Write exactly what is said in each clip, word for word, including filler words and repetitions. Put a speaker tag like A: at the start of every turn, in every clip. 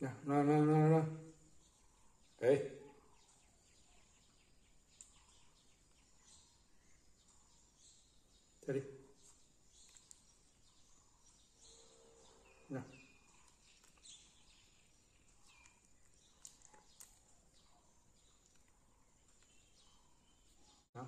A: 那那那那那，哎，这里，那，啊，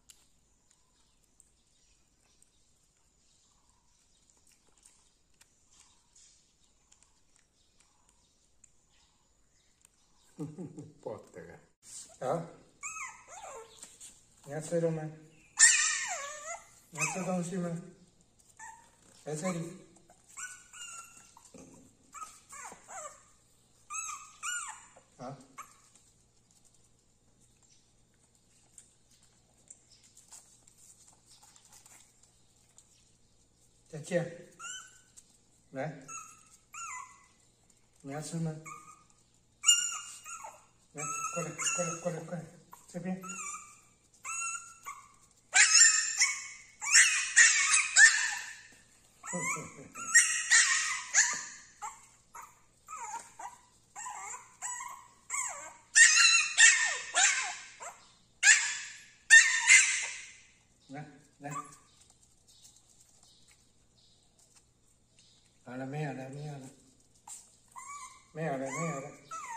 A: 哼哼哼，不得了，啊，你要吃了吗？你要吃东西吗？来这里。啊，再见。来，你要吃吗？来，过来，过来，过来，过来，这边。哼哼哼哼。来来，好了没有了没有了，没有了没有了，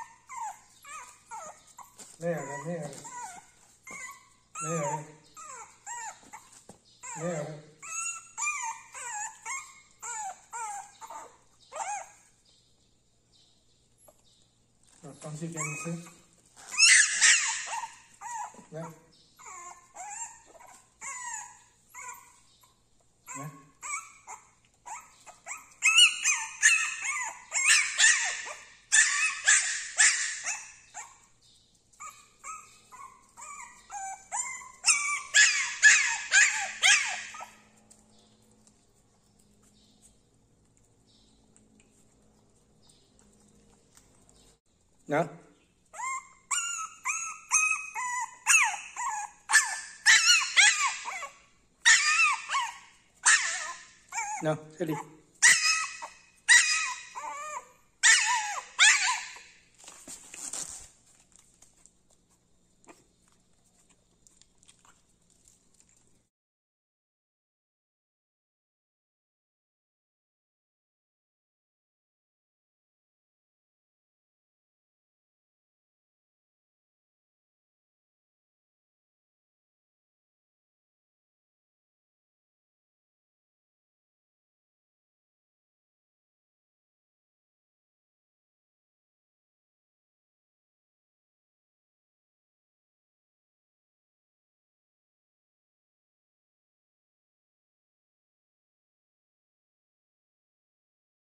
A: 没有了没有了，没有了没有了，有东西给你吃，来来。拿，拿这里。